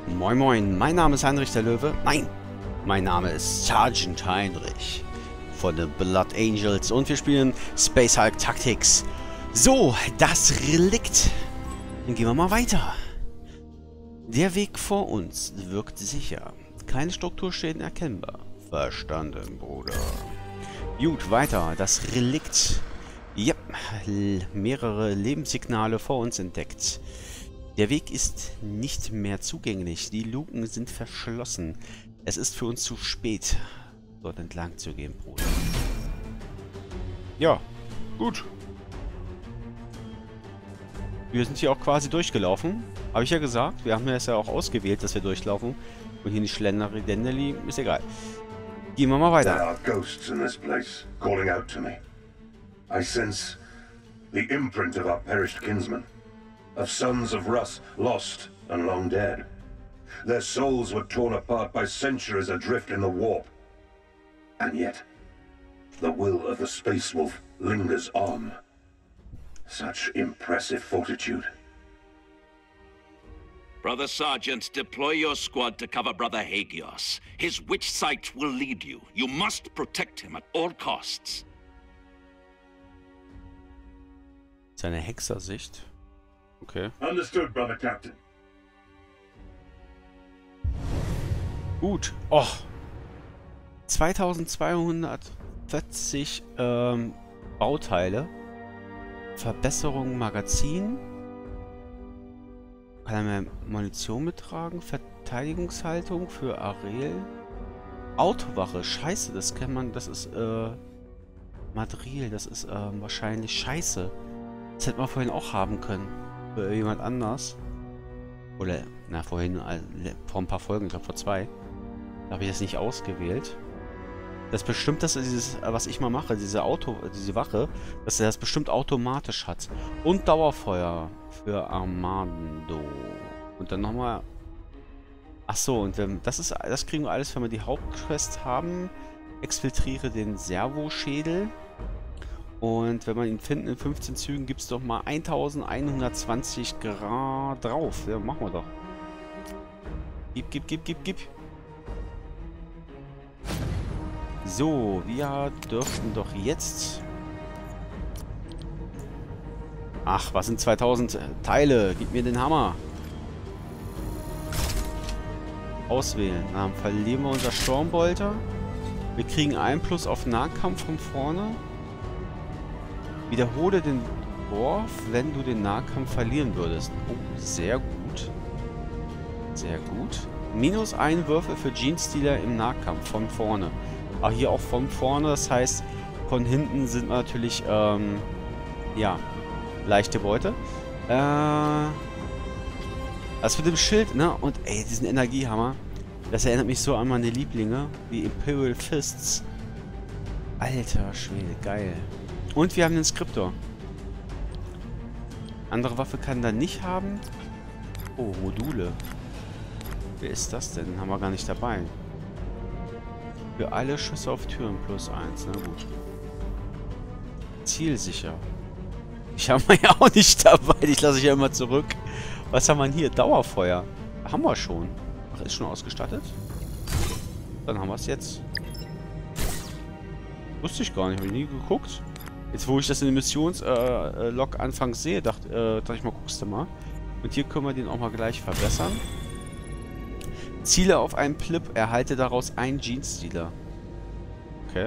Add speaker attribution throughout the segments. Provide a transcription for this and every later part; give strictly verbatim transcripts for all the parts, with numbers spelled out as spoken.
Speaker 1: Moin Moin, mein Name ist Heinrich der Löwe. Nein, mein Name ist Sergeant Heinrich von den Blood Angels und wir spielen Space Hulk Tactics. So, das Relikt. Dann gehen wir mal weiter. Der Weg vor uns wirkt sicher. Keine Strukturschäden erkennbar. Verstanden, Bruder. Gut, weiter. Das Relikt. Yep, mehrere Lebenssignale vor uns entdeckt. Der Weg ist nicht mehr zugänglich. Die Luken sind verschlossen. Es ist für uns zu spät, dort entlang zu gehen, Bruder. Ja, gut. Wir sind hier auch quasi durchgelaufen. Habe ich ja gesagt. Wir haben ja es ja auch ausgewählt, dass wir durchlaufen. Und hier nicht Schlenderi-Dendeli. Ist egal. Gehen wir mal weiter.
Speaker 2: There are ghosts in this place, calling out to me. I sense the imprint of our perished kinsmen. Of sons of Russ, lost and long dead. Their souls were torn apart by centuries adrift in the warp. And yet, the will of the Space Wolf lingers on. Such impressive fortitude.
Speaker 3: Brother Sergeant, deploy your squad to cover Brother Hagios. His witch sight will lead you. You must protect him at all costs.
Speaker 1: Seine Hexersicht. Okay.
Speaker 2: Understood, Brother Captain.
Speaker 1: Gut. Oh. zweitausendzweihundertvierzig ähm, Bauteile. Verbesserung Magazin. Kann er mehr Munition mittragen? Verteidigungshaltung für Arel. Autowache. Scheiße, das kennt man. Das ist äh, Madril. Das ist äh, wahrscheinlich Scheiße. Das hätte man vorhin auch haben können. Für jemand anders. Oder, na, vorhin, äh, vor ein paar Folgen, ich glaube vor zwei. Da habe ich das nicht ausgewählt. Das ist bestimmt, dass er dieses, was ich mal mache, diese Auto, diese Wache, dass er das bestimmt automatisch hat. Und Dauerfeuer für Armando. Und dann nochmal. Achso, und ähm, das ist, das kriegen wir alles, wenn wir die Hauptquest haben. Exfiltriere den Servoschädel. Und wenn wir ihn finden in fünfzehn Zügen, gibt es doch mal eintausendeinhundertzwanzig Grad drauf. Ja, machen wir doch. Gib, gib, gib, gib, gib. So, wir dürften doch jetzt... Ach, was sind zweitausend Teile? Gib mir den Hammer. Auswählen. Dann verlieren wir unser Sturmbolter. Wir kriegen einen Plus auf Nahkampf von vorne. Wiederhole den Wurf, wenn du den Nahkampf verlieren würdest. Oh, sehr gut. Sehr gut. Minus ein Würfel für Genestealer im Nahkampf von vorne. Aber hier auch von vorne, das heißt, von hinten sind wir natürlich, ähm, ja, leichte Beute. Äh, das mit dem Schild, ne? Und ey, diesen Energiehammer, das erinnert mich so an meine Lieblinge, wie Imperial Fists. Alter Schwede, geil. Und wir haben den Skriptor. Andere Waffe kann er nicht haben. Oh, Module. Wer ist das denn? Haben wir gar nicht dabei. Für alle Schüsse auf Türen plus eins. Na gut. Zielsicher. Ich habe wir ja auch nicht dabei. Ich lasse ich ja immer zurück. Was haben wir denn hier? Dauerfeuer. Haben wir schon. Ach, ist schon ausgestattet? Dann haben wir es jetzt. Wusste ich gar nicht. Habe ich nie geguckt. Jetzt, wo ich das in den Missions-Log äh, anfangs sehe, dachte, äh, dachte ich mal, guckst du mal. Und hier können wir den auch mal gleich verbessern. Ziele auf einen Plip, erhalte daraus einen Genestealer. Okay.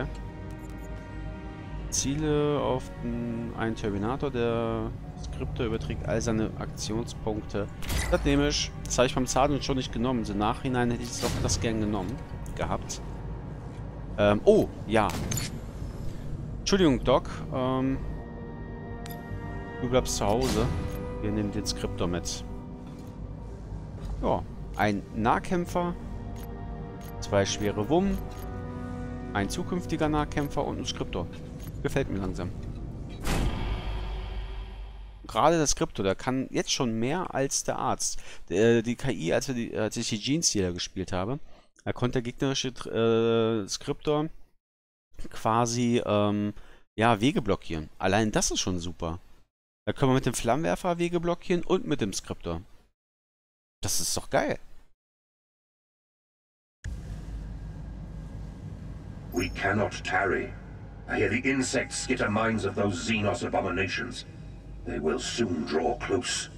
Speaker 1: Ziele auf den, einen Terminator, der Skriptor überträgt all seine Aktionspunkte. Das nehme ich. Das habe ich beim Sergeant schon nicht genommen. Im Nachhinein hätte ich doch das gern genommen. Gehabt. Ähm, oh, ja. Entschuldigung, Doc. Ähm, du bleibst zu Hause. Wir nehmen den Skriptor mit. Ja. Ein Nahkämpfer. Zwei schwere Wummen. Ein zukünftiger Nahkämpfer und ein Skriptor. Gefällt mir langsam. Gerade der Skriptor, der kann jetzt schon mehr als der Arzt. Der, die K I, als, wir die, als ich die Genestealer gespielt habe, da konnte der gegnerische äh, Skriptor quasi ähm, ja, Wege blockieren. Allein das ist schon super. Da können wir mit dem Flammenwerfer Wege blockieren und mit dem Skriptor. Das ist doch geil.
Speaker 2: We cannot tarry. I hear the insects skitter minds of those Xenos abominations. They will soon draw close.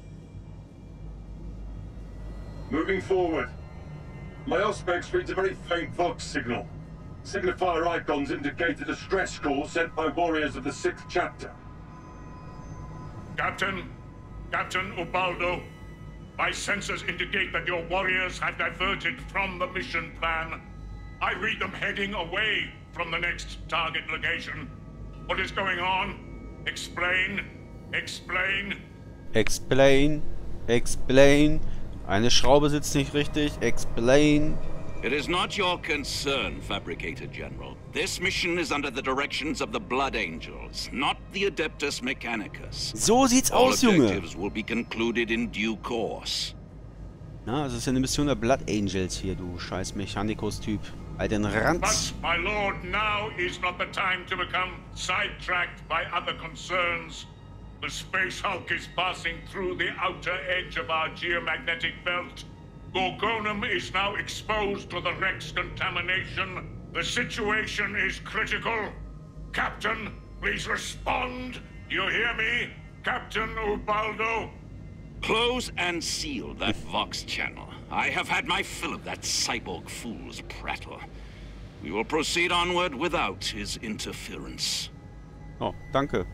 Speaker 4: Moving forward. My Auspex reads a very faint Vox signal. Signifier icons indicate a distress call sent by warriors of the sixth chapter.
Speaker 5: Captain, Captain Ubaldo, my sensors indicate that your warriors have diverted from the mission plan. I read them heading away from the next target location. What is going on? Explain. Explain.
Speaker 1: Explain. Explain. Eine Schraube sitzt nicht richtig. Explain.
Speaker 3: It is not your concern, Fabricator General. This mission is under the directions of the Blood Angels, not the Adeptus Mechanicus.
Speaker 1: So sieht's
Speaker 3: All
Speaker 1: aus, Junge.
Speaker 3: objectives will be concluded in due course.
Speaker 1: Na, das ist ja eine Mission der Blood Angels hier, du scheiß Mechanikus-Typ. Alten Ranz.
Speaker 5: But, my lord, now is not the time to become sidetracked by other concerns. The Space Hulk is passing through the outer edge of our geomagnetic belt. Gorgonum is now exposed to the Rex contamination. The situation is critical. Captain, please respond. Do you hear me? Captain Ubaldo?
Speaker 3: Close and seal that Vox channel. I have had my fill of that cyborg fool's prattle. We will proceed onward without his interference.
Speaker 1: Oh, danke.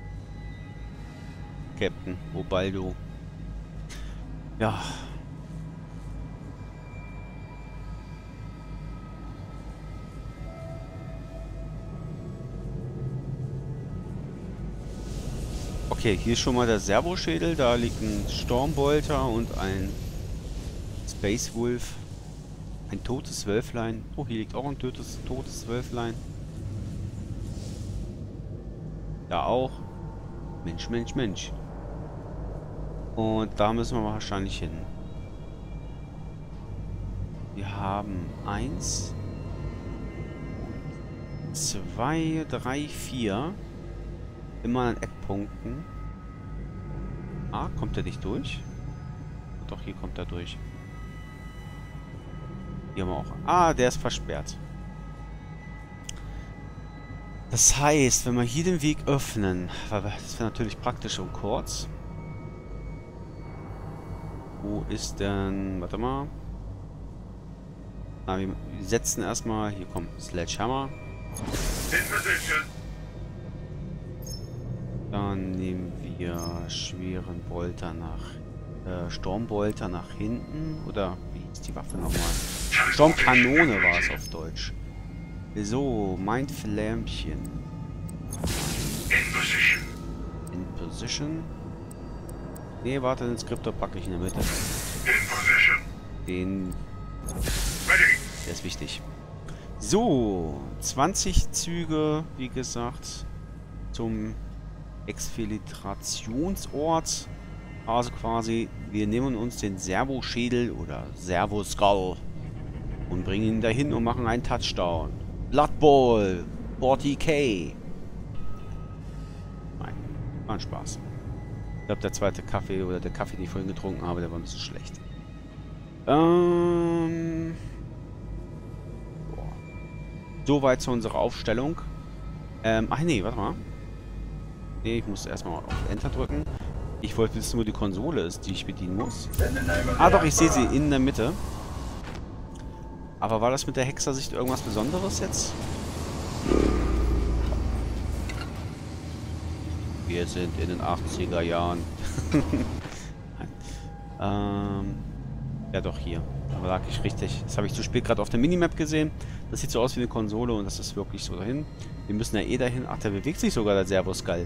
Speaker 1: Captain Ubaldo. Ja. Okay, hier ist schon mal der Servoschädel. Da liegt ein Stormbolter und ein Space Wolf. Ein totes Wölflein. Oh, hier liegt auch ein totes, totes Wölflein. Da auch. Mensch, Mensch, Mensch. Und da müssen wir wahrscheinlich hin. Wir haben eins, zwei, drei, vier. Immer an Eckpunkten. Ah, kommt er nicht durch? Doch, hier kommt er durch. Hier haben wir auch. Ah, der ist versperrt. Das heißt, wenn wir hier den Weg öffnen, weil das wäre natürlich praktisch um kurz. Wo ist denn... Warte mal. Na, wir setzen erstmal... Hier kommt Sledgehammer. Dann nehmen wir schweren Bolter nach... Äh, Sturmbolter nach hinten. Oder wie ist die Waffe nochmal? Sturmkanone war es auf Deutsch. So, mein Flämmchen.
Speaker 2: In position.
Speaker 1: In position. Ne, warte, den Skriptor packe ich in der Mitte.
Speaker 2: In position.
Speaker 1: Den...
Speaker 2: Ready.
Speaker 1: Der ist wichtig. So, zwanzig Züge, wie gesagt, zum Exfiltrationsort. Also quasi, wir nehmen uns den Servoschädel oder Servoskull und bringen ihn dahin und machen einen Touchdown. Blood Bowl, vierzig K. Nein, war ein Spaß. Ich glaube, der zweite Kaffee oder der Kaffee, den ich vorhin getrunken habe, der war ein bisschen schlecht. Ähm... Soweit zu unserer Aufstellung. Ähm, ach nee, warte mal. Nee, ich muss erstmal auf Enter drücken. Ich wollte wissen, wo die Konsole ist, die ich bedienen muss. Ah doch, ich sehe sie in der Mitte. Aber war das mit der Hexersicht irgendwas Besonderes jetzt? Wir sind in den achtziger Jahren. ähm, ja doch, hier. Da lag ich richtig. Das habe ich zu spät gerade auf der Minimap gesehen. Das sieht so aus wie eine Konsole und das ist wirklich so dahin. Wir müssen ja eh dahin. Ach, der bewegt sich sogar, der Servoskull.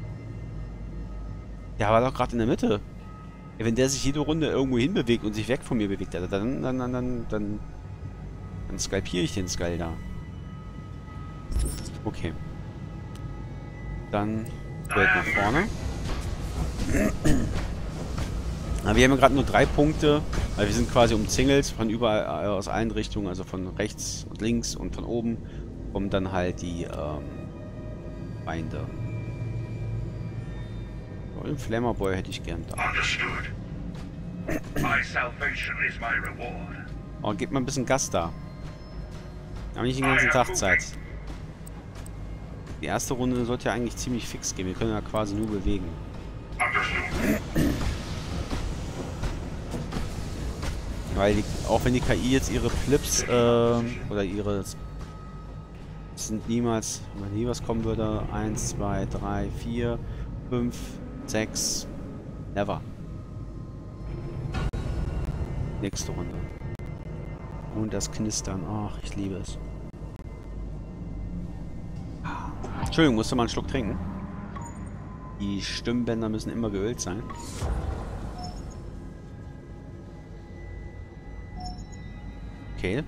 Speaker 1: Der war doch gerade in der Mitte. Ja, wenn der sich jede Runde irgendwo hinbewegt und sich weg von mir bewegt, dann, dann, dann, dann, dann, dann, dann skalpiere ich den Skull da. Okay. Dann Welt nach vorne. Aber wir haben ja gerade nur drei Punkte, weil wir sind quasi umzingelt von überall, aus allen Richtungen, also von rechts und links und von oben kommen dann halt die ähm, Feinde. So, den Flammerboy hätte ich gern da.
Speaker 2: Understood. My salvation is my reward.
Speaker 1: Oh, gebt mal ein bisschen Gas da. Wir haben nicht den ganzen Tag Zeit. Die erste Runde sollte ja eigentlich ziemlich fix gehen. Wir können ja quasi nur bewegen. Weil die, auch wenn die K I jetzt ihre Flips äh, oder ihre... Es sind niemals, wenn nie was kommen würde, eins, zwei, drei, vier, fünf, sechs, never. Nächste Runde. Und das Knistern, ach, ich liebe es. Entschuldigung, musste mal einen Schluck trinken. Die Stimmbänder müssen immer geölt sein. Okay.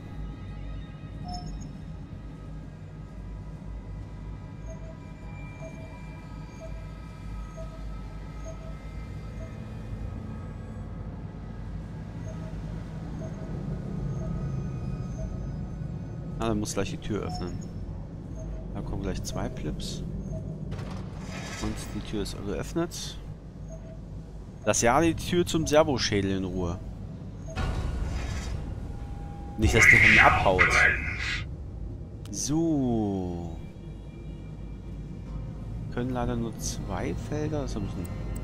Speaker 1: Ah, dann muss gleich die Tür öffnen. Da kommen gleich zwei Flips. Und die Tür ist geöffnet. Lass ja die Tür zum Servoschädel in Ruhe. Nicht, dass der von mir abhaut. So. Wir können leider nur zwei Felder. Das müssen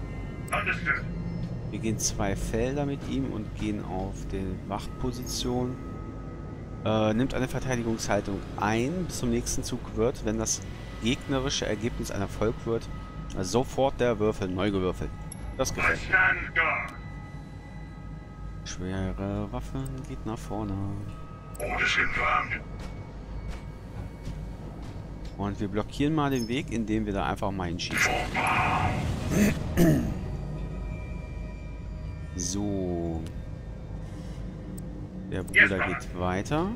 Speaker 1: wir gehen zwei Felder mit ihm und gehen auf die Wachposition. Äh, nimmt eine Verteidigungshaltung ein. Bis zum nächsten Zug wird, wenn das gegnerische Ergebnis ein Erfolg wird, also sofort der Würfel neu gewürfelt. Das gefällt mir. Schwere Waffen geht nach vorne. Und wir blockieren mal den Weg, indem wir da einfach mal hinschießen. So. Der Bruder geht weiter.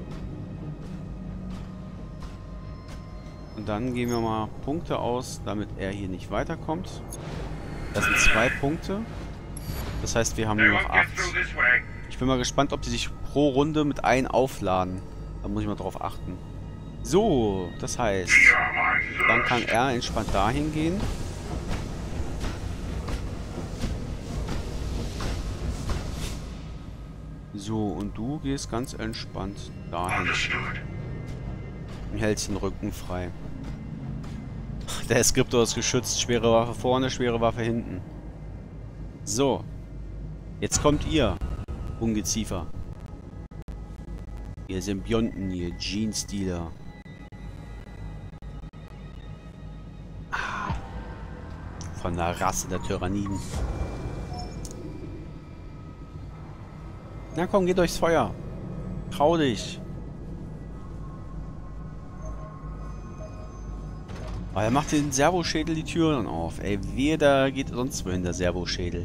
Speaker 1: Und dann geben wir mal Punkte aus, damit er hier nicht weiterkommt. Das sind zwei Punkte. Das heißt, wir haben nur noch acht. Ich bin mal gespannt, ob die sich pro Runde mit ein aufladen. Da muss ich mal drauf achten. So, das heißt, dann kann er entspannt dahin gehen. So, und du gehst ganz entspannt dahin. Und hältst den Rücken frei. Der Skriptor ist geschützt. Schwere Waffe vorne, schwere Waffe hinten. So. Jetzt kommt ihr, Ungeziefer. Ihr Symbionten, ihr Jeans-Dealer. Ah. Von der Rasse der Tyranniden. Na komm, geht durchs Feuer. Trau dich. Aber er macht den Servoschädel die Türen auf. Ey, wer da geht sonst wohin, der Servoschädel?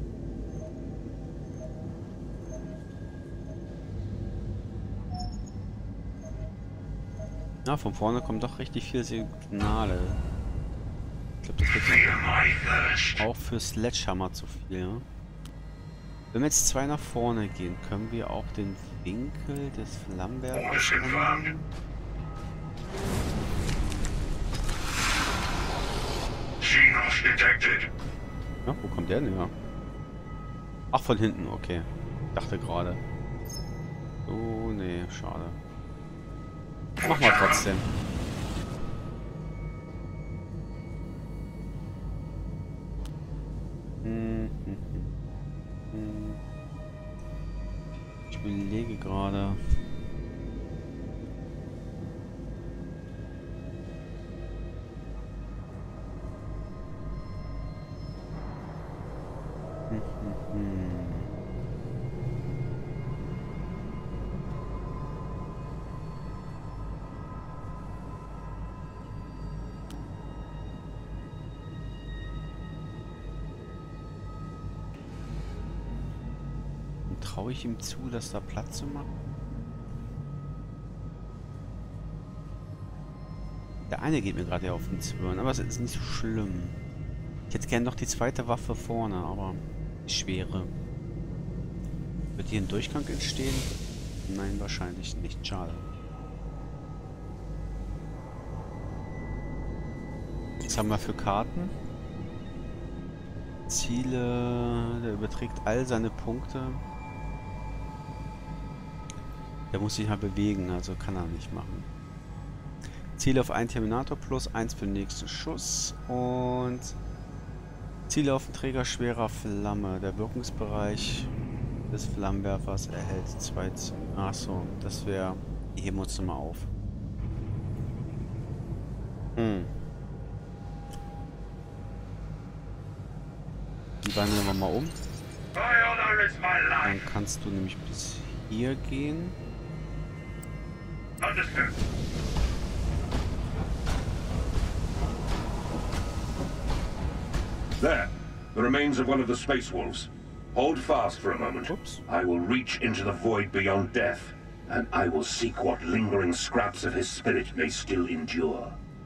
Speaker 1: Na, von vorne kommen doch richtig viele Signale. Ich glaube, das wird auch für Sledgehammer zu viel, ja? Wenn wir jetzt zwei nach vorne gehen, können wir auch den Winkel des Flammenwerfers ändern. Ja, wo kommt der denn her? Ach, von hinten, okay. Ich dachte gerade. Oh, nee, schade. Mach mal trotzdem. Hm, hm, hm. Ich überlege gerade. Hm, hm, hm. Traue ich ihm zu, das da Platz zu machen? Der eine geht mir gerade auf den Zwirn, aber es ist nicht so schlimm. Ich hätte gerne noch die zweite Waffe vorne, aber die schwere. Wird hier ein Durchgang entstehen? Nein, wahrscheinlich nicht. Schade. Was haben wir für Karten? Ziele, der überträgt all seine Punkte. Der muss sich halt bewegen, also kann er nicht machen. Ziele auf einen Terminator plus eins für den nächsten Schuss. Und Ziele auf den Träger schwerer Flamme. Der Wirkungsbereich des Flammenwerfers erhält zwei... Achso, das wäre... Die heben wir uns mal auf. Hm. Die wandeln wir mal um. Dann kannst du nämlich bis hier gehen.
Speaker 2: There, the remains of one of the Space Wolves. Hold fast for a moment.
Speaker 1: Oops.
Speaker 2: I will reach into the void beyond death, and I will seek what lingering scraps of his spirit may still endure.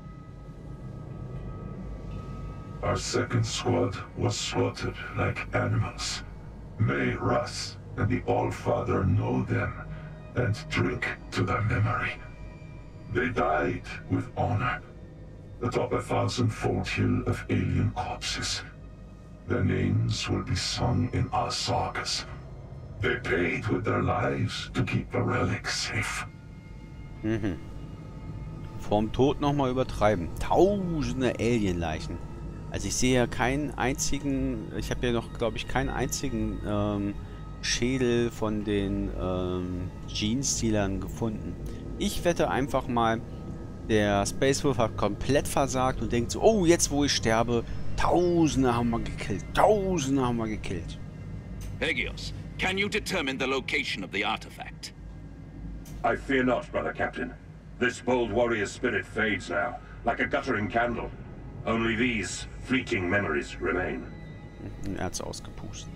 Speaker 4: Our second squad was slaughtered like animals. May Russ and the All-Father know them and drink to their memory. They died with honor, atop a thousand-fold hill of alien corpses. Their names will be sung in our sagas. They paid with their lives to keep the relic safe.
Speaker 1: Mhm. Vorm Tod nochmal übertreiben. Tausende Alienleichen. Also ich sehe ja keinen einzigen, ich habe ja noch, glaube ich, keinen einzigen ähm, Schädel von den ähm, Gene-Stealern gefunden. Ich wette einfach mal, der Space Wolf hat komplett versagt und denkt so, oh, jetzt wo ich sterbe, Tausende haben wir gekillt, Tausende haben wir gekillt.
Speaker 3: Pegios, can you determine the location of the artifact?
Speaker 2: I fear not, brother Captain. This bold warrior's spirit fades now, like a guttering candle. Only these fleeting memories remain.
Speaker 1: Er hat's ausgepustet.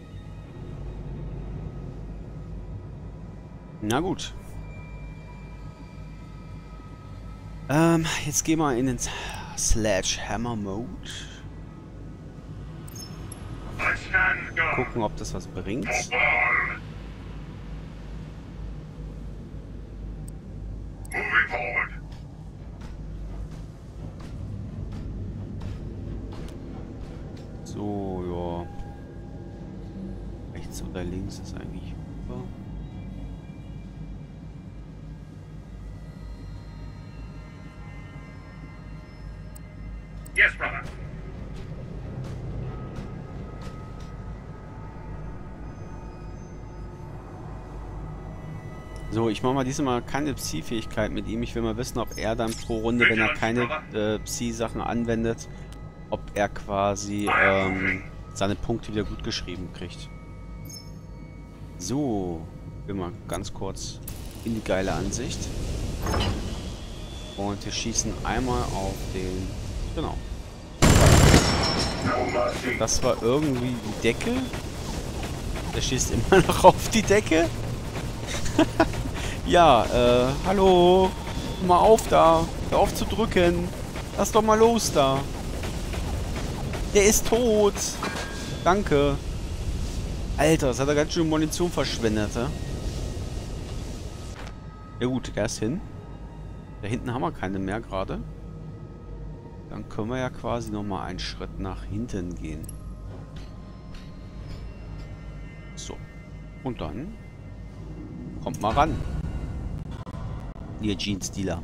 Speaker 1: Na gut. Ähm, jetzt gehen wir in den Sledgehammer-Mode. Gucken, ob das was bringt. So, ja. Rechts oder links ist eigentlich über.
Speaker 5: Yes, brother.
Speaker 1: So, ich mache mal diesmal keine Psi-Fähigkeit mit ihm. Ich will mal wissen, ob er dann pro Runde, wenn er keine äh, Psi-Sachen anwendet, ob er quasi ähm, seine Punkte wieder gut geschrieben kriegt. So, wir mal ganz kurz in die geile Ansicht. Und wir schießen einmal auf den... Genau. Das war irgendwie die Decke. Der schießt immer noch auf die Decke. Ja, äh, hallo. Mal auf da. Hör auf zu drücken. Lass doch mal los da. Der ist tot. Danke. Alter, das hat er ganz schön Munition verschwendet, ja? Ja gut, der ist hin. Da hinten haben wir keine mehr gerade. Dann können wir ja quasi nochmal einen Schritt nach hinten gehen. So. Und dann kommt mal ran. Ihr Gene-Stealer.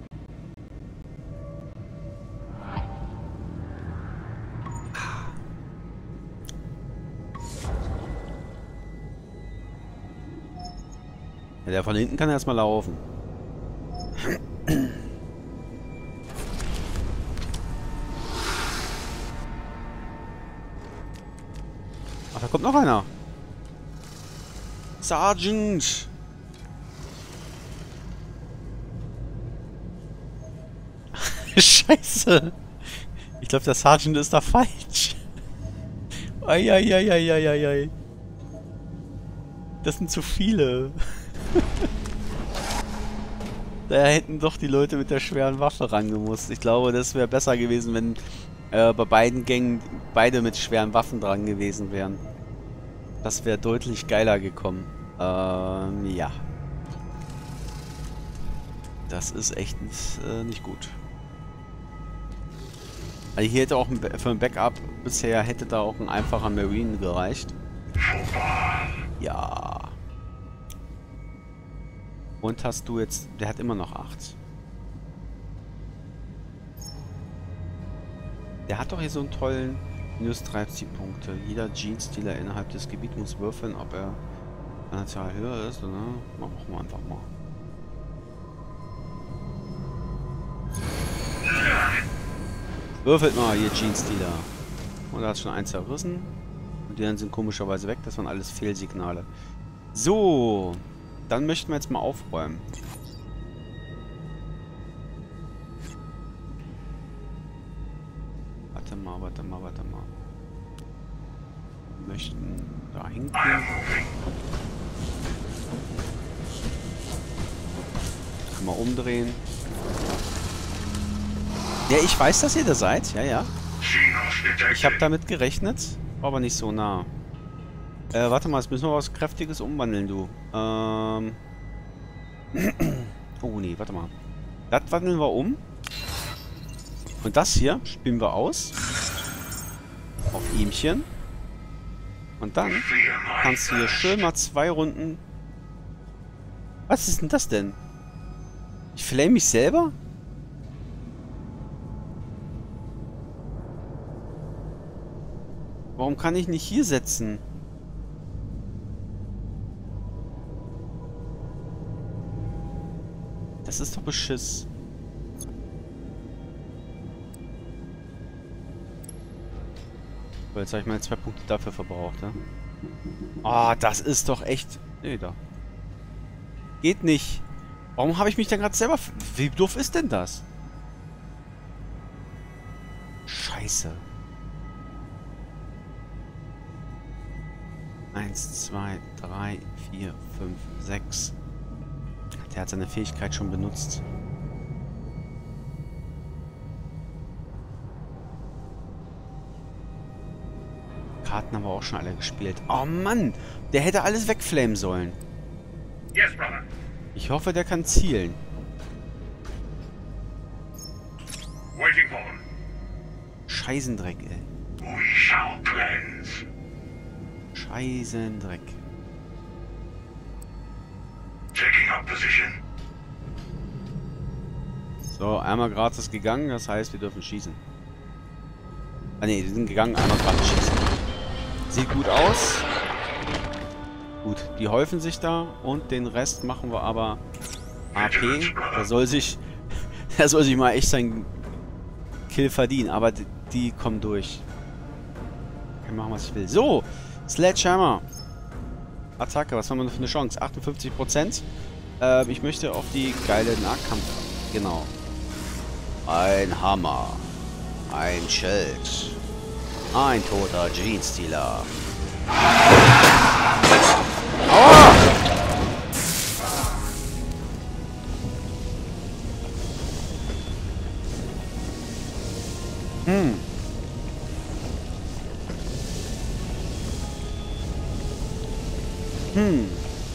Speaker 1: Ja, der von hinten kann erstmal laufen. Ach, da kommt noch einer. Sergeant! Scheiße! Ich glaube, der Sergeant ist da falsch. Eieieiei. Das sind zu viele. Da hätten doch die Leute mit der schweren Waffe rangemusst. Ich glaube, das wäre besser gewesen, wenn äh, bei beiden Gängen beide mit schweren Waffen dran gewesen wären. Das wäre deutlich geiler gekommen. Ähm, ja. Das ist echt äh, nicht gut. Also hier hätte auch ein, für ein Backup bisher hätte da auch ein einfacher Marine gereicht. Ja. Und hast du jetzt... Der hat immer noch acht. Der hat doch hier so einen tollen... Minus dreißig Punkte. Jeder Jeans-Dealer innerhalb des Gebiets muss würfeln, ob er an der Zahl höher ist, oder? Machen wir einfach mal. Würfelt mal, ihr Jeans-Dealer. Und da hat schon eins zerrissen. Und die dann sind komischerweise weg. Das waren alles Fehlsignale. So. Dann möchten wir jetzt mal aufräumen. Warte mal, warte mal, warte mal. Wir möchten da hingehen. Kann man umdrehen. Ja, ich weiß, dass ihr da seid. Ja, ja. Ich habe damit gerechnet. War aber nicht so nah. Äh, warte mal, jetzt müssen wir was Kräftiges umwandeln, du. Ähm. Oh, nee, warte mal. Das wandeln wir um. Und das hier spielen wir aus. Auf ihmchen. Und dann kannst du hier schön mal zwei Runden... Was ist denn das denn? Ich flame mich selber? Warum kann ich nicht hier setzen? Das ist doch Beschiss. Jetzt habe ich meine zwei Punkte dafür verbraucht, ne? Ah, oh, das ist doch echt... Nee, da. Geht nicht. Warum habe ich mich denn gerade selber... Wie doof ist denn das? Scheiße. Eins, zwei, drei, vier, fünf, sechs. Der hat seine Fähigkeit schon benutzt. Karten haben wir auch schon alle gespielt. Oh Mann! Der hätte alles wegflamen sollen.
Speaker 5: Yes, brother.
Speaker 1: Ich hoffe, der kann zielen.
Speaker 5: Waiting for him.
Speaker 1: Scheißendreck, ey.
Speaker 5: We shall cleanse.
Speaker 1: Scheißendreck.
Speaker 5: Taking up position.
Speaker 1: So, einmal gratis gegangen, das heißt, wir dürfen schießen. Ah ne, die sind gegangen, einmal gratis schießen. Sieht gut aus. Gut, die häufen sich da und den Rest machen wir aber A P. Der soll sich, der soll sich mal echt seinen Kill verdienen, aber die, die kommen durch. Ich kann machen, was ich will. So, Sledgehammer. Attacke, was haben wir noch für eine Chance? achtundfünfzig Prozent. Äh, ich möchte auf die geile Nahkampf. Genau. Ein Hammer. Ein Schild. Ein toter Jeans-Dealer. Aua! Hm. Hm.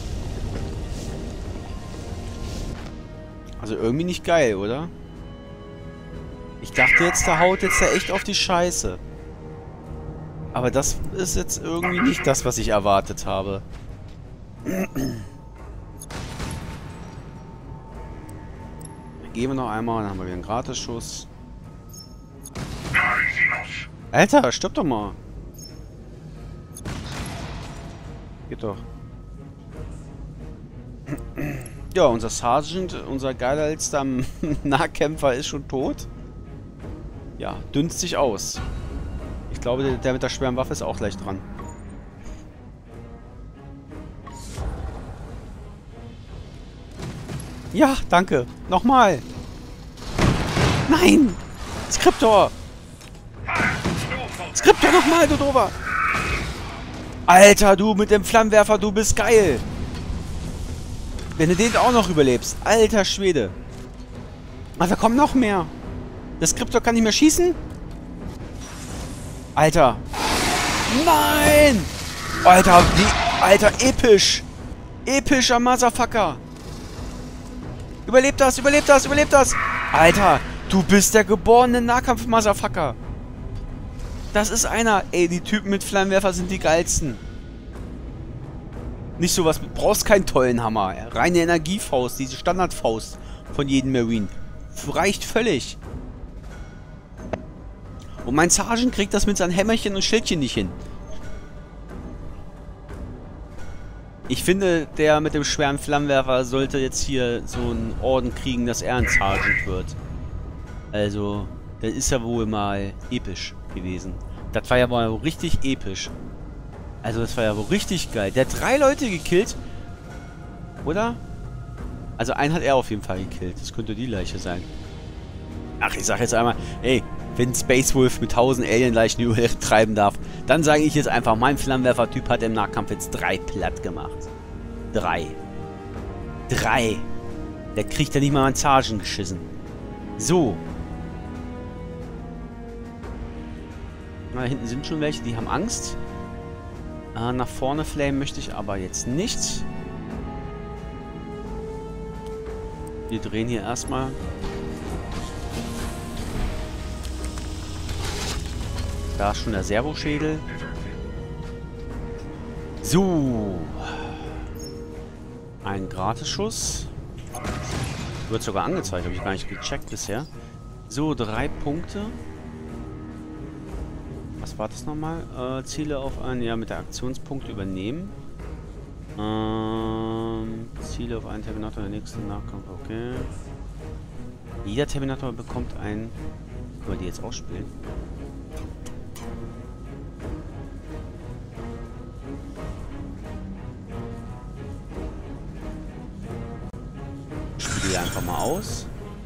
Speaker 1: Also irgendwie nicht geil, oder? Ich dachte jetzt, der haut jetzt da echt auf die Scheiße. Aber das ist jetzt irgendwie nicht das, was ich erwartet habe. Dann gehen wir noch einmal, dann haben wir wieder einen Gratisschuss. Alter, stirb doch mal. Geht doch. Ja, unser Sergeant, unser geilster Nahkämpfer ist schon tot. Ja, dünnt sich aus. Ich glaube, der, der mit der schweren Waffe ist auch gleich dran. Ja, danke. Nochmal. Nein! Skriptor! Skriptor nochmal, du Dover! Alter, du mit dem Flammenwerfer, du bist geil! Wenn du den auch noch überlebst. Alter Schwede. Aber da kommen noch mehr. Der Skriptor kann nicht mehr schießen? Alter. Nein! Alter, wie... Alter, episch. Epischer Motherfucker. Überlebt das, überlebt das, überlebt das. Alter, du bist der geborene Nahkampf-Motherfucker. Das ist einer. Ey, die Typen mit Flammenwerfer sind die geilsten. Nicht sowas, du brauchst keinen tollen Hammer. Reine Energiefaust, diese Standardfaust von jedem Marine. Reicht völlig. Und mein Sergeant kriegt das mit seinen Hämmerchen und Schildchen nicht hin. Ich finde, der mit dem schweren Flammenwerfer sollte jetzt hier so einen Orden kriegen, dass er ein Sergeant wird. Also, das ist ja wohl mal episch gewesen. Das war ja mal richtig episch. Also, das war ja wohl richtig geil. Der hat drei Leute gekillt. Oder? Also, einen hat er auf jeden Fall gekillt. Das könnte die Leiche sein. Ach, ich sag jetzt einmal, ey, wenn Space Wolf mit tausend Alien-Leichen übertreiben darf, dann sage ich jetzt einfach, mein Flammenwerfer-Typ hat im Nahkampf jetzt drei platt gemacht. Drei. Drei. Der kriegt ja nicht mal einen Sergeant geschissen. So. Na, da hinten sind schon welche, die haben Angst. Äh, nach vorne flamen möchte ich aber jetzt nicht. Wir drehen hier erstmal. Da ist schon der Servoschädel. So. Ein Gratisschuss. Wird sogar angezeigt, habe ich gar nicht gecheckt bisher. So, drei Punkte. Was war das nochmal? Äh, Ziele auf einen, ja, mit der Aktionspunkt übernehmen. Ähm, Ziele auf einen Terminator der nächsten Nachkampf, okay. Jeder Terminator bekommt ein... Können wir die jetzt ausspielen? Spiele die einfach mal aus.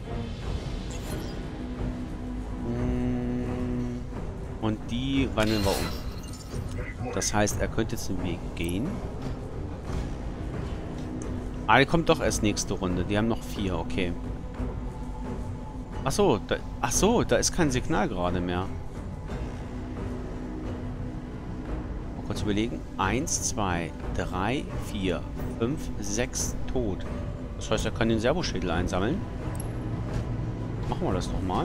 Speaker 1: Und die wandeln wir um. Das heißt, er könnte jetzt den Weg gehen. Ah, der kommt doch erst nächste Runde. Die haben noch vier, okay. Achso, da, ach so, da ist kein Signal gerade mehr. Mal kurz überlegen. Eins, zwei, drei, vier, fünf, sechs tot. Das heißt, er kann den Servoschädel einsammeln. Machen wir das doch mal.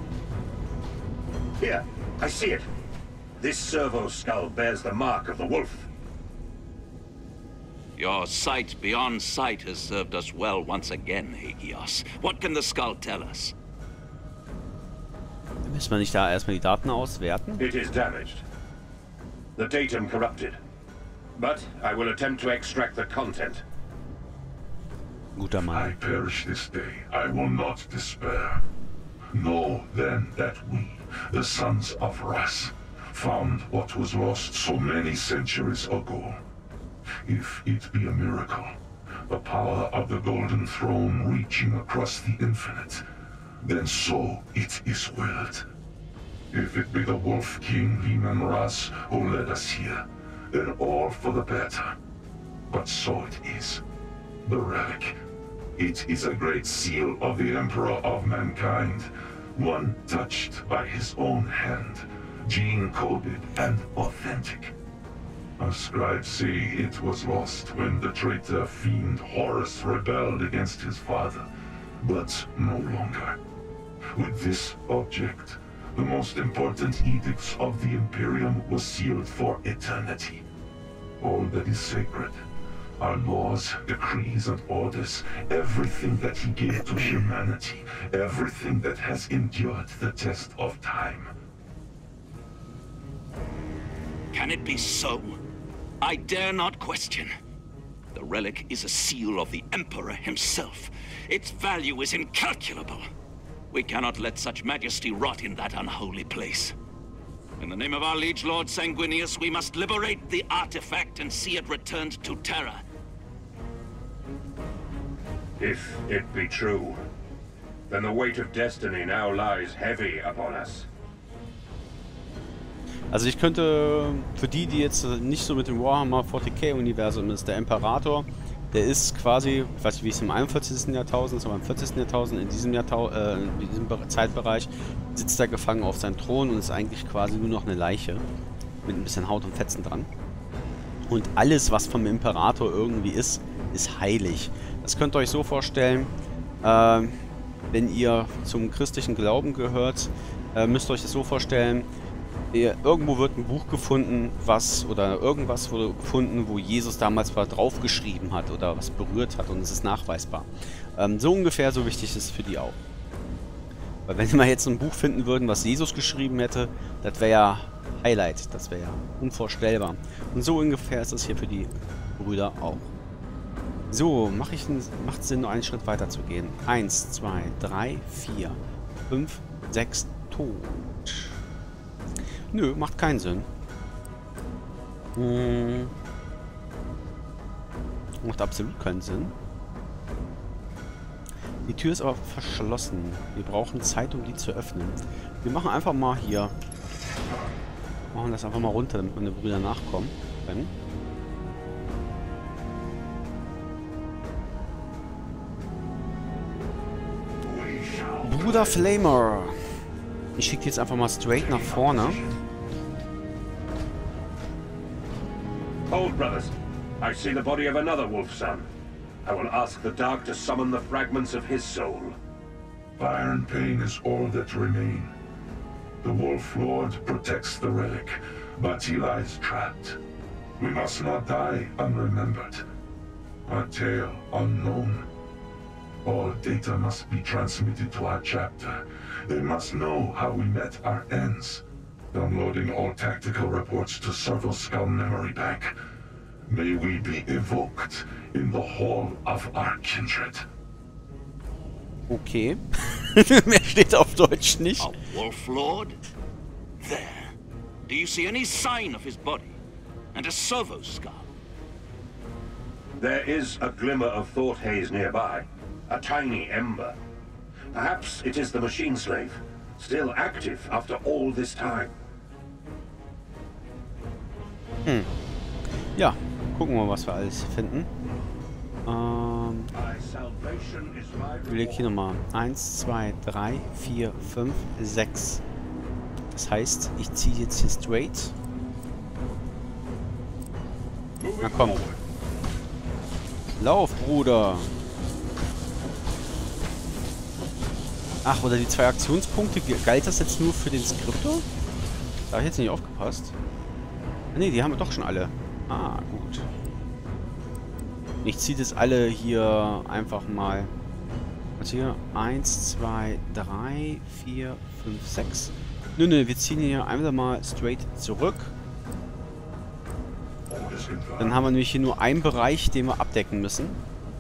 Speaker 2: Here, I see it. This servo skull bears the mark of the wolf.
Speaker 3: Your sight beyond sight has served us well once again, Aegios. What can the skull tell us?
Speaker 1: Müssen wir nicht da erstmal die Daten auswerten?
Speaker 2: It is damaged. The datum corrupted. But I will attempt to extract the content.
Speaker 1: Guter Mann.
Speaker 4: I perish this day. I will not despair. Know then that we, the sons of Russ, found what was lost so many centuries ago. If it be a miracle, the power of the Golden Throne reaching across the infinite, then so it is willed. If it be the Wolf King Leman Russ who led us here, then all for the better. But so it is. The relic. It is a great seal of the Emperor of Mankind, one touched by his own hand, gene-coded and authentic. Our scribes say it was lost when the traitor fiend Horus rebelled against his father, but no longer. With this object, the most important edicts of the Imperium were sealed for eternity. All that is sacred, our laws, decrees, and orders, everything that he gave to humanity, everything that has endured the test of time.
Speaker 3: Can it be so? I dare not question. The relic is a seal of the Emperor himself. Its value is incalculable. We cannot let such majesty rot in that unholy place. In the name of our liege lord Sanguinius, we must liberate the artifact and see it returned to Terra.
Speaker 2: If it be true, then the weight of destiny now lies heavy upon us.
Speaker 1: Also ich könnte, für die, die jetzt nicht so mit dem Warhammer forty K Universum ist, der Imperator, der ist quasi, ich weiß nicht, wie es im einundvierzigsten Jahrtausend ist, aber im vierzigsten Jahrtausend, in diesem, Jahrtau äh, in diesem Zeitbereich, sitzt er gefangen auf seinem Thron und ist eigentlich quasi nur noch eine Leiche. Mit ein bisschen Haut und Fetzen dran. Und alles, was vom Imperator irgendwie ist, ist heilig. Das könnt ihr euch so vorstellen, äh, wenn ihr zum christlichen Glauben gehört, äh, müsst ihr euch das so vorstellen, irgendwo wird ein Buch gefunden, was, oder irgendwas wurde gefunden, wo Jesus damals mal draufgeschrieben hat oder was berührt hat und es ist nachweisbar. Ähm, so ungefähr, so wichtig ist es für die auch. Weil wenn wir jetzt ein Buch finden würden, was Jesus geschrieben hätte, das wäre ja Highlight, das wäre ja unvorstellbar. Und so ungefähr ist es hier für die Brüder auch. So, macht es Sinn, noch einen Schritt weiter zu gehen. Eins, zwei, drei, vier, fünf, sechs, tot. Nö, macht keinen Sinn. Hm. Macht absolut keinen Sinn. Die Tür ist aber verschlossen. Wir brauchen Zeit, um die zu öffnen. Wir machen einfach mal hier. Machen das einfach mal runter, damit meine Brüder nachkommen können. Bruder Flamer. Ich schicke jetzt einfach mal straight nach vorne.
Speaker 2: Hold, brothers. I see the body of another wolf son. I will ask the Dark to summon the fragments of his soul.
Speaker 4: Fire and pain is all that remain. The Wolf Lord protects the relic, but he lies trapped. We must not die unremembered. Our tale unknown. All data must be transmitted to our chapter. They must know how we met our ends. Downloading all tactical reports to Serval Skull Memory Bank. May we be evoked in the hall of our kindred.
Speaker 1: Okay. Mehr steht auf Deutsch nicht.
Speaker 3: A Wolf Lord? There. Do you see any sign of his body? And a servo skull?
Speaker 2: There is a glimmer of thought haze nearby. A tiny ember. Perhaps it is the machine slave, still active after all this time.
Speaker 1: Hm. Ja, gucken wir mal, was wir alles finden. Ähm, ich lege hier nochmal eins, zwei, drei, vier, fünf, sechs. Das heißt, ich ziehe jetzt hier straight. Na komm. Lauf, Bruder. Ach, oder die zwei Aktionspunkte, galt das jetzt nur für den Skriptor? Da habe ich jetzt nicht aufgepasst. Ne, die haben wir doch schon alle. Ah, gut. Ich ziehe das alle hier einfach mal. Was hier? eins, zwei, drei, vier, fünf, sechs. Nö, nö, wir ziehen hier einfach mal straight zurück. Dann haben wir nämlich hier nur einen Bereich, den wir abdecken müssen.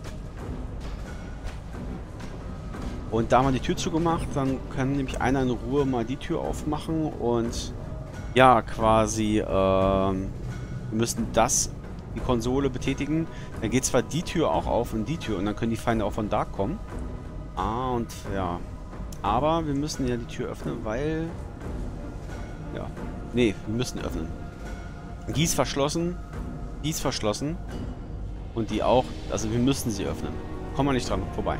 Speaker 1: Und da haben wir die Tür zugemacht, dann kann nämlich einer in Ruhe mal die Tür aufmachen und ja, quasi, ähm, wir müssen das, die Konsole betätigen. Dann geht zwar die Tür auch auf und die Tür und dann können die Feinde auch von da kommen. Ah, und ja. Aber wir müssen ja die Tür öffnen, weil... Ja. Nee, wir müssen öffnen. Die ist verschlossen. Die ist verschlossen. Und die auch. Also wir müssen sie öffnen. Kommen wir nicht dran vorbei.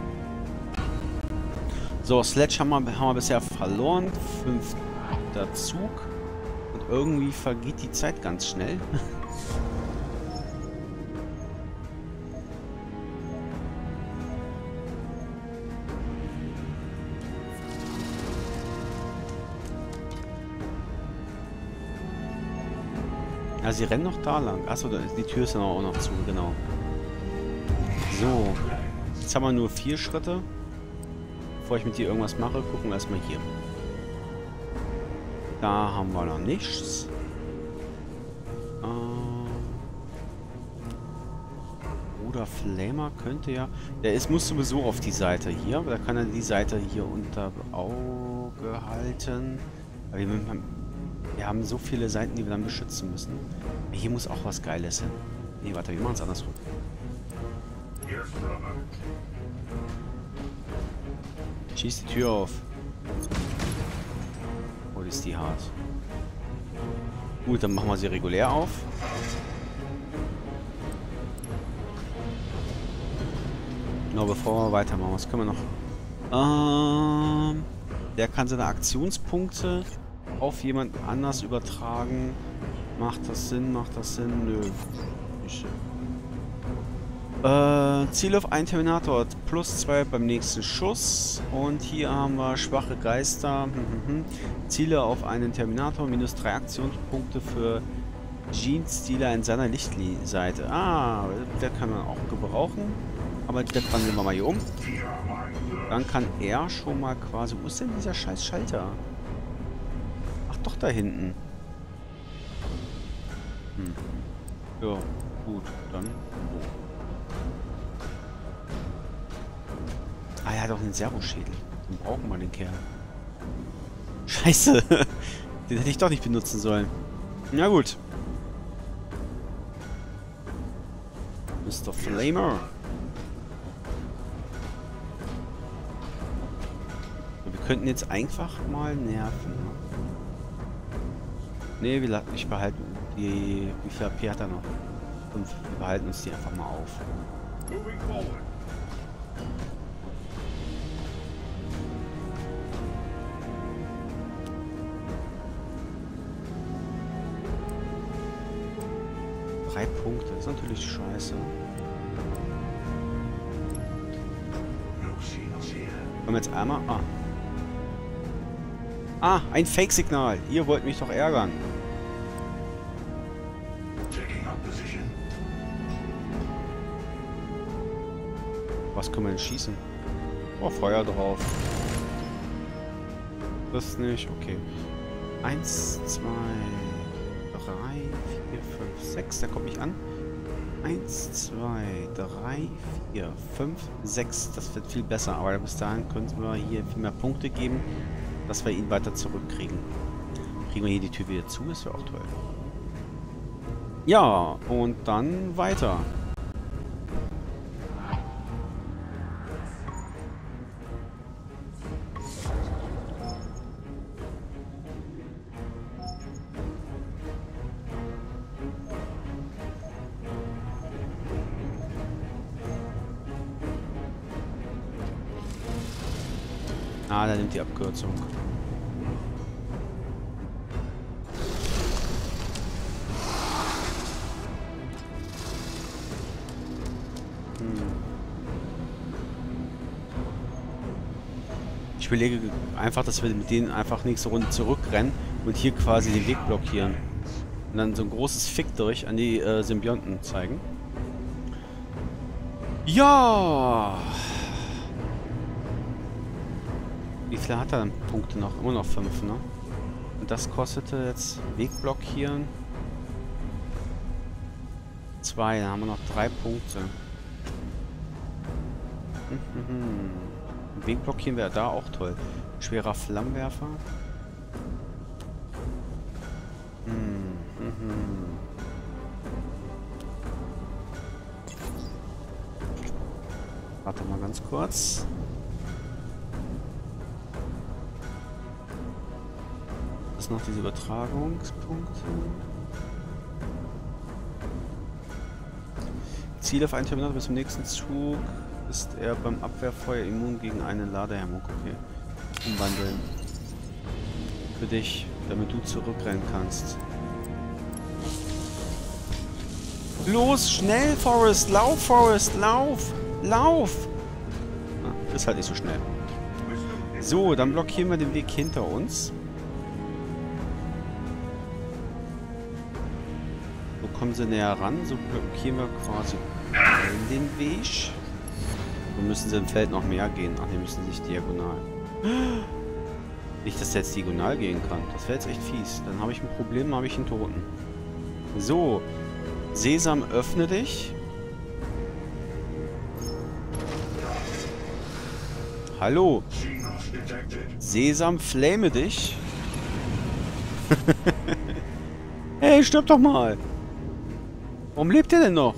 Speaker 1: So, Sledge haben wir, haben wir bisher verloren. Fünfter Zug. Und irgendwie vergeht die Zeit ganz schnell. Ja, sie rennen noch da lang. Achso, die Tür ist ja auch noch zu, genau. So. Jetzt haben wir nur vier Schritte. Bevor ich mit dir irgendwas mache, gucken wir erstmal hier. Da haben wir noch nichts. Ähm. Bruder Flamer könnte ja... Der ist, muss sowieso auf die Seite hier. Da kann er die Seite hier unter Auge halten. Aber wir, wir haben so viele Seiten, die wir dann beschützen müssen. Hier muss auch was Geiles hin. Nee, warte, wir machen es andersrum. Schieß die Tür auf. Oh, ist die hart. Gut, dann machen wir sie regulär auf. Nur bevor wir weitermachen, was können wir noch? Ähm, der kann seine Aktionspunkte auf jemand anders übertragen. Macht das Sinn? Macht das Sinn? Nö. Nicht. Äh, Ziel auf einen Terminator, plus zwei beim nächsten Schuss. Und hier haben wir schwache Geister. Ziele auf einen Terminator, minus drei Aktionspunkte für Jeans-Dealer in seiner Lichtseite. Ah, der kann man auch gebrauchen. Aber das wandeln wir mal hier um. Dann kann er schon mal quasi... Wo ist denn dieser scheiß Schalter? Ach doch, da hinten. Hm. Ja, gut, dann... Oh. Ah, er hat auch einen Servoschädel. Den brauchen wir, den Kerl. Scheiße. Den hätte ich doch nicht benutzen sollen. Na gut. Mister Flamer. Wir könnten jetzt einfach mal nerven. Ne, wir ich behalten die... Wie viel A P hat er noch? fünf. Wir behalten uns die einfach mal auf. Drei Punkte, das ist natürlich scheiße. Kommen wir jetzt einmal... Ah. Ah, ein Fake-Signal. Ihr wollt mich doch ärgern. Was können wir denn schießen? Oh, Feuer drauf. Das nicht, okay. Eins, zwei, drei, vier, fünf, sechs. Der kommt nicht an. Eins, zwei, drei, vier, fünf, sechs. Das wird viel besser, aber bis dahin könnten wir hier viel mehr Punkte geben, dass wir ihn weiter zurückkriegen. Kriegen wir hier die Tür wieder zu, ist ja auch toll. Ja, und dann weiter. Ah, da nimmt die Abkürzung. Hm. Ich überlege einfach, dass wir mit denen einfach nächste Runde zurückrennen und hier quasi den Weg blockieren. Und dann so ein großes Fick durch an die äh, Symbionten zeigen. Ja! Wie viel hat er denn Punkte noch? Immer noch fünf, ne? Und das kostete jetzt Weg blockieren. Zwei, dann haben wir noch drei Punkte. Mhm. Weg blockieren wäre da auch toll. Schwerer Flammenwerfer. Mhm. Warte mal ganz kurz. Noch diese Übertragungspunkte. Ziel auf einen Terminator bis zum nächsten Zug ist er beim Abwehrfeuer immun gegen eine Ladehemmung. Okay. Umwandeln. Für dich, damit du zurückrennen kannst. Los, schnell, Forrest! Lauf, Forrest! Lauf! Lauf! Ah, ist halt nicht so schnell. So, dann blockieren wir den Weg hinter uns. Kommen sie näher ran, so blockieren wir quasi den Weg. Und müssen sie im Feld noch mehr gehen. Ach, die müssen sich diagonal. Nicht, dass der jetzt diagonal gehen kann. Das wäre jetzt echt fies. Dann habe ich ein Problem, dann habe ich einen Toten. So. Sesam, öffne dich. Hallo. Sesam, flame dich. Hey, stirb doch mal. Warum lebt er denn noch?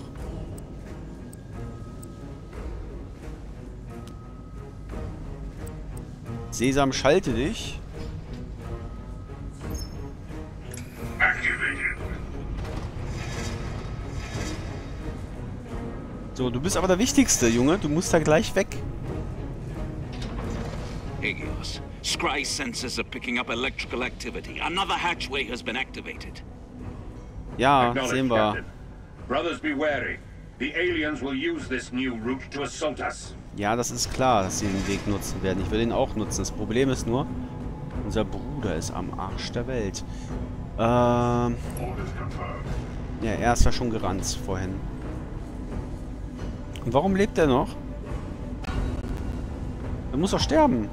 Speaker 1: Sesam, schalte dich. So, du bist aber der Wichtigste, Junge. Du musst da gleich weg.
Speaker 3: Aegeos, Scry sensors are picking up electrical activity. Another hatchway has been activated.
Speaker 1: Ja, sehen wir.
Speaker 2: Brothers, be wary. The aliens will use this new route to assault us.
Speaker 1: Ja, das ist klar, dass sie den Weg nutzen werden. Ich will ihn auch nutzen. Das Problem ist nur, unser Bruder ist am Arsch der Welt. Ähm... Ja, er ist ja schon gerannt vorhin. Und warum lebt er noch? Er muss doch sterben.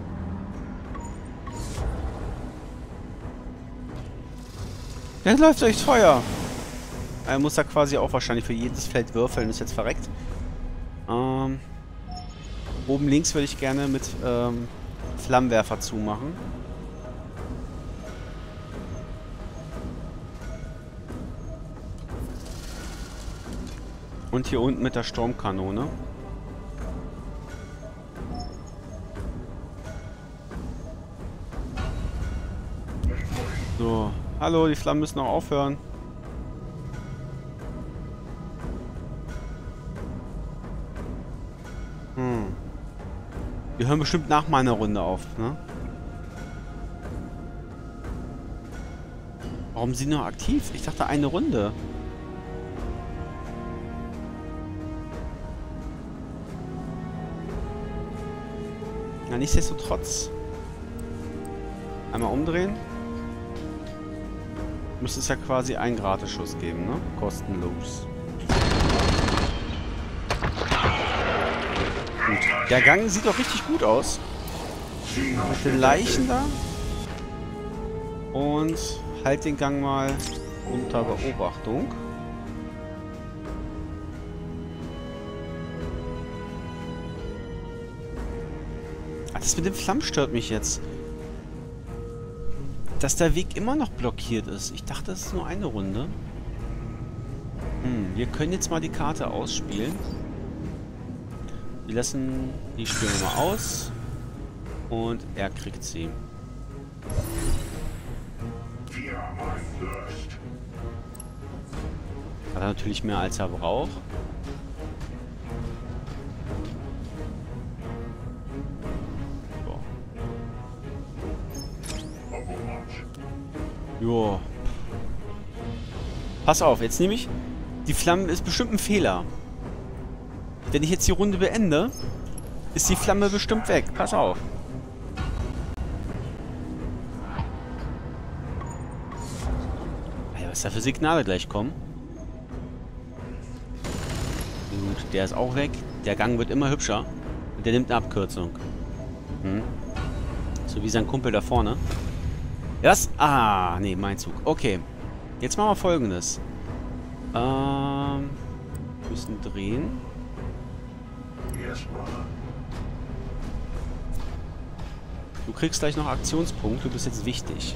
Speaker 1: Der läuft durchs Feuer. Er muss da quasi auch wahrscheinlich für jedes Feld würfeln. Ist jetzt verreckt. Ähm, oben links würde ich gerne mit ähm, Flammenwerfer zumachen. Und hier unten mit der Sturmkanone. So. Hallo, die Flammen müssen noch aufhören. Hm. Die hören bestimmt nach meiner Runde auf, ne? Warum sind die noch aktiv? Ich dachte eine Runde. Na, nichtsdestotrotz. Einmal umdrehen. Müsste es ja quasi einen Gratisschuss geben, ne? Kostenlos. Gut. Der Gang sieht doch richtig gut aus. Mit den Leichen da. Und halt den Gang mal unter Beobachtung. Ach, das mit dem Flammen stört mich jetzt. Dass der Weg immer noch blockiert ist. Ich dachte, das ist nur eine Runde. Hm, wir können jetzt mal die Karte ausspielen. Wir lassen die spielen wir mal aus. Und er kriegt sie. Hat er natürlich mehr als er braucht. Jo. Pass auf, jetzt nehme ich... Die Flamme ist bestimmt ein Fehler. Wenn ich jetzt die Runde beende, ist die Flamme bestimmt weg. Pass auf. Alter, was da für Signale gleich kommen. Gut, der ist auch weg. Der Gang wird immer hübscher. Und der nimmt eine Abkürzung. Hm. So wie sein Kumpel da vorne. Das? Ah, nee, mein Zug. Okay. Jetzt machen wir Folgendes. Ähm, wir müssen drehen. Du kriegst gleich noch Aktionspunkt. Du bist jetzt wichtig.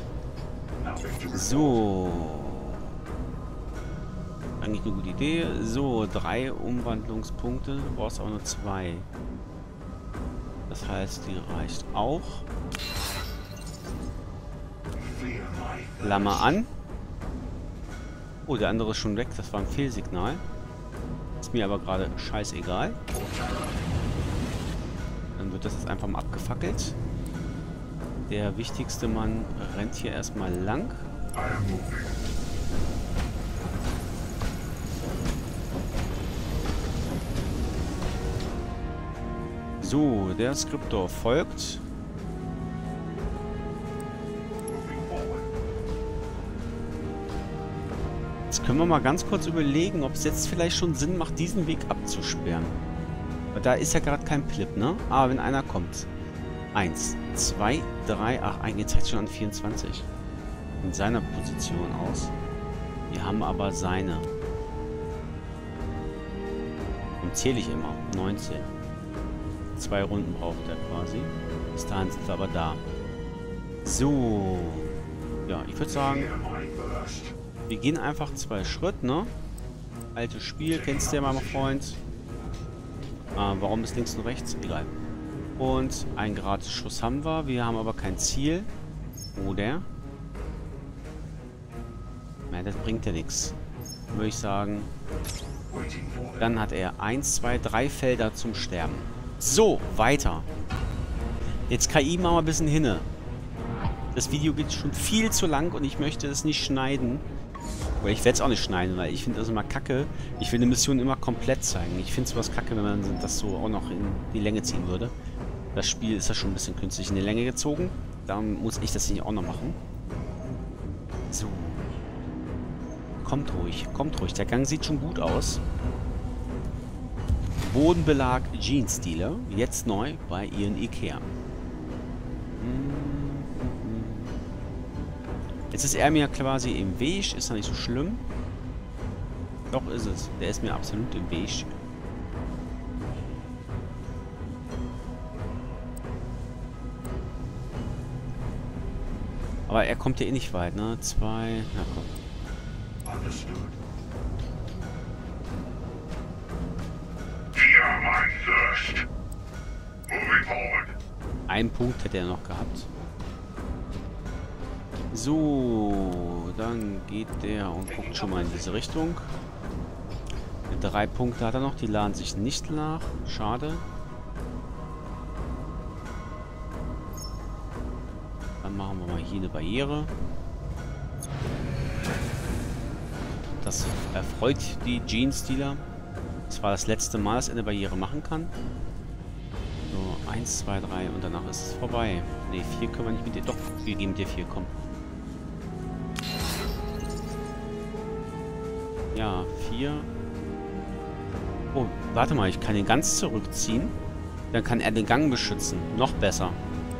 Speaker 1: So. Eigentlich eine gute Idee. So, drei Umwandlungspunkte. Du brauchst auch nur zwei. Das heißt, die reicht auch. Flamme an. Oh, der andere ist schon weg. Das war ein Fehlsignal. Ist mir aber gerade scheißegal. Dann wird das jetzt einfach mal abgefackelt. Der wichtigste Mann rennt hier erstmal lang. So, der Skriptor folgt. Jetzt können wir mal ganz kurz überlegen, ob es jetzt vielleicht schon Sinn macht, diesen Weg abzusperren. Weil da ist ja gerade kein Plip, ne? Aber wenn einer kommt. Eins, zwei, drei, ach, eigentlich zeigt schon an vierundzwanzig. In seiner Position aus. Wir haben aber seine. Und zähle ich immer. neunzehn. Zwei Runden braucht er quasi. Bis dahin sind wir aber da. So. Ja, ich würde sagen, wir gehen einfach zwei Schritte, ne? Altes Spiel, kennst du ja mal, mein Freund. Ah, warum ist links und rechts? Egal. Und einen Gratis-Schuss haben wir. Wir haben aber kein Ziel. Oder? Nein, das bringt ja nichts. Würde ich sagen. Dann hat er eins, zwei, drei Felder zum Sterben. So, weiter. Jetzt K I machen wir ein bisschen hinne. Das Video geht schon viel zu lang und ich möchte es nicht schneiden. Weil ich werde es auch nicht schneiden, weil ich finde das immer kacke. Ich will eine Mission immer komplett zeigen. Ich finde sowas kacke, wenn man das so auch noch in die Länge ziehen würde. Das Spiel ist ja schon ein bisschen künstlich in die Länge gezogen. Da muss ich das nicht auch noch machen. So. Kommt ruhig, kommt ruhig. Der Gang sieht schon gut aus. Bodenbelag Jeans-Dealer. Jetzt neu bei ihren Ikea. Jetzt ist er mir quasi im Weg. Ist ja nicht so schlimm. Doch ist es. Der ist mir absolut im Weg. Aber er kommt ja eh nicht weit, ne? Zwei... Na komm. Einen Punkt hätte er noch gehabt. So, dann geht der und guckt schon mal in diese Richtung. Drei Punkte hat er noch, die laden sich nicht nach. Schade. Dann machen wir mal hier eine Barriere. Das erfreut die Jeans-Dealer. Das war das letzte Mal, dass er eine Barriere machen kann. So, eins, zwei, drei und danach ist es vorbei. Ne, vier können wir nicht mit dir. Doch, wir geben dir vier, komm. Ja, vier. Oh, warte mal, ich kann ihn ganz zurückziehen. Dann kann er den Gang beschützen. Noch besser.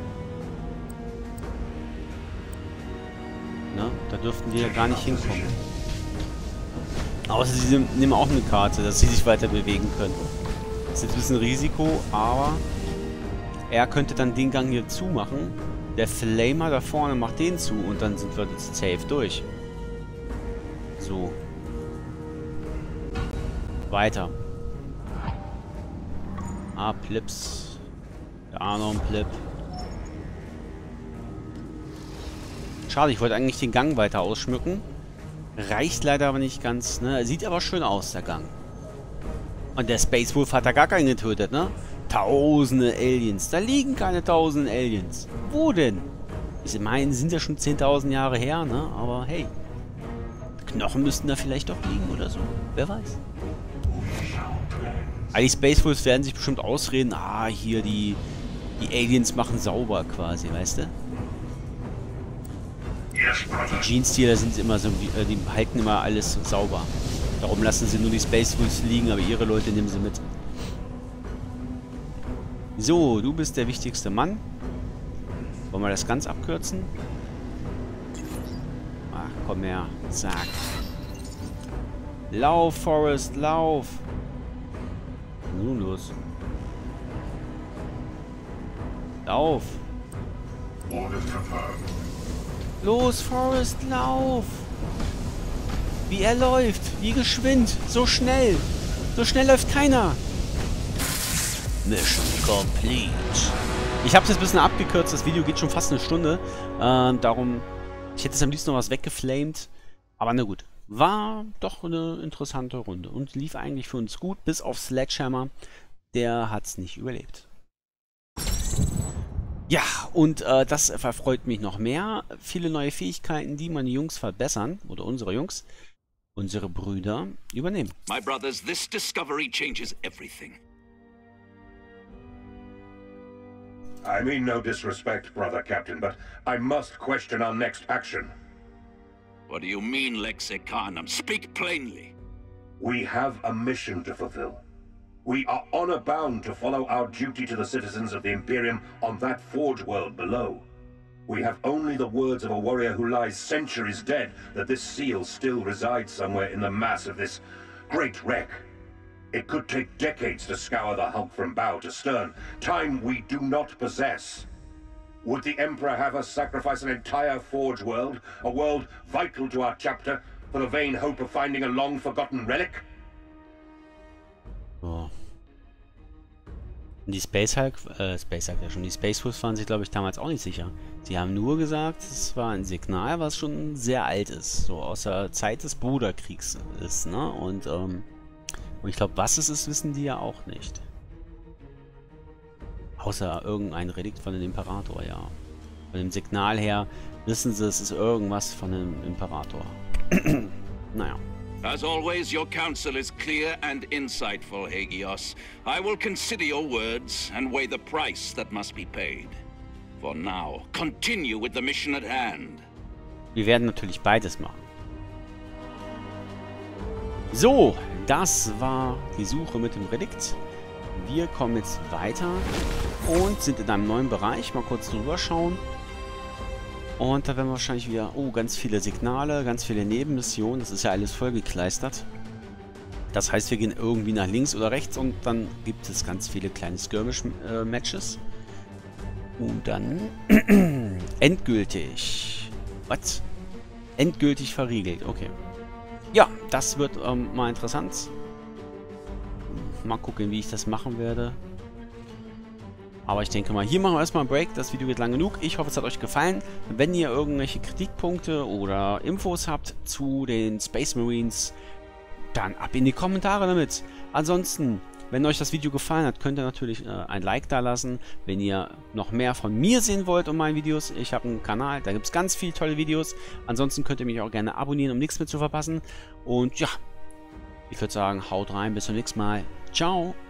Speaker 1: Ne? Da dürften die ja gar nicht hinkommen. Außer sie nehmen auch eine Karte, dass sie sich weiter bewegen können. Das ist jetzt ein bisschen Risiko, aber er könnte dann den Gang hier zumachen. Der Flamer da vorne macht den zu und dann sind wir jetzt safe durch. So. Weiter. Ah, Plips. Da noch ein Plip. Schade, ich wollte eigentlich den Gang weiter ausschmücken. Reicht leider aber nicht ganz, ne? Sieht aber schön aus, der Gang. Und der Space Wolf hat da gar keinen getötet, ne? Tausende Aliens. Da liegen keine tausende Aliens. Wo denn? Ich meine, sind ja schon zehntausend Jahre her, ne? Aber hey. Knochen müssten da vielleicht doch liegen oder so. Wer weiß. Aber die Space Wolves werden sich bestimmt ausreden. Ah, hier die, die Aliens machen sauber quasi, weißt du? Die Jeans-Dealer sind immer so, äh, die halten immer alles so sauber. Darum lassen sie nur die Space Wolves liegen, aber ihre Leute nehmen sie mit. So, du bist der wichtigste Mann. Wollen wir das ganz abkürzen? Ach, komm her. Zack. Lauf, Forrest, lauf. Nun los. Lauf. Los, Forrest, lauf! Wie er läuft! Wie geschwind! So schnell! So schnell läuft keiner! Mission complete. Ich habe es jetzt ein bisschen abgekürzt. Das Video geht schon fast eine Stunde. Ähm, darum, ich hätte es am liebsten noch was weggeflamed. Aber na gut. War doch eine interessante Runde. Und lief eigentlich für uns gut, bis auf Sledgehammer. Der hat es nicht überlebt. Ja, und äh, das verfreut mich noch mehr. Viele neue Fähigkeiten, die meine Jungs verbessern, oder unsere Jungs, unsere Brüder, übernehmen.
Speaker 3: My brothers, this discovery changes everything.
Speaker 2: I mean no disrespect, brother Captain, but I must question our next action.
Speaker 3: What do you mean, Lexicon? Speak plainly.
Speaker 2: We have a mission to fulfill. We are honor-bound to follow our duty to the citizens of the Imperium on that Forge world below. We have only the words of a warrior who lies centuries dead that this seal still resides somewhere in the mass of this great wreck. It could take decades to scour the hulk from bow to stern, time we do not possess. Would the Emperor have us sacrifice an entire Forge world, a world vital to our chapter, for the vain hope of finding a long-forgotten relic?
Speaker 1: So. Und die Space Hulk, äh, Space Hulk ja schon, die Space Wolves waren sich, glaube ich, damals auch nicht sicher. Sie haben nur gesagt, es war ein Signal, was schon sehr alt ist, so aus der Zeit des Bruderkriegs ist, ne? Und, ähm, und ich glaube, was es ist, wissen die ja auch nicht. Außer irgendein Relikt von dem Imperator, ja. Von dem Signal her wissen sie, es ist irgendwas von dem Imperator. Naja.
Speaker 3: As always, your counsel is clear and insightful, Hagios. I will consider your words and weigh the price that must be paid. For now, continue with the mission at hand.
Speaker 1: Wir werden natürlich beides machen. So, das war die Suche mit dem Relikt. Wir kommen jetzt weiter und sind in einem neuen Bereich. Mal kurz drüber schauen. Und da werden wir wahrscheinlich wieder... Oh, ganz viele Signale, ganz viele Nebenmissionen. Das ist ja alles vollgekleistert. Das heißt, wir gehen irgendwie nach links oder rechts und dann gibt es ganz viele kleine Skirmish-Matches. Und dann... endgültig. Was? Endgültig verriegelt. Okay. Ja, das wird ähm, mal interessant. Mal gucken, wie ich das machen werde. Aber ich denke mal, hier machen wir erstmal einen Break. Das Video geht lang genug. Ich hoffe, es hat euch gefallen. Wenn ihr irgendwelche Kritikpunkte oder Infos habt zu den Space Marines, dann ab in die Kommentare damit. Ansonsten, wenn euch das Video gefallen hat, könnt ihr natürlich äh, ein Like da lassen. Wenn ihr noch mehr von mir sehen wollt und meinen Videos, ich habe einen Kanal, da gibt es ganz viele tolle Videos. Ansonsten könnt ihr mich auch gerne abonnieren, um nichts mehr zu verpassen. Und ja, ich würde sagen, haut rein, bis zum nächsten Mal. Ciao!